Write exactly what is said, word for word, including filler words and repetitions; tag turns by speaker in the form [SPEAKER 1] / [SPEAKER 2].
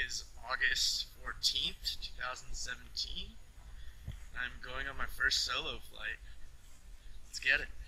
[SPEAKER 1] is August fourteenth, two thousand seventeen. I'm going on my first solo flight. Let's get it.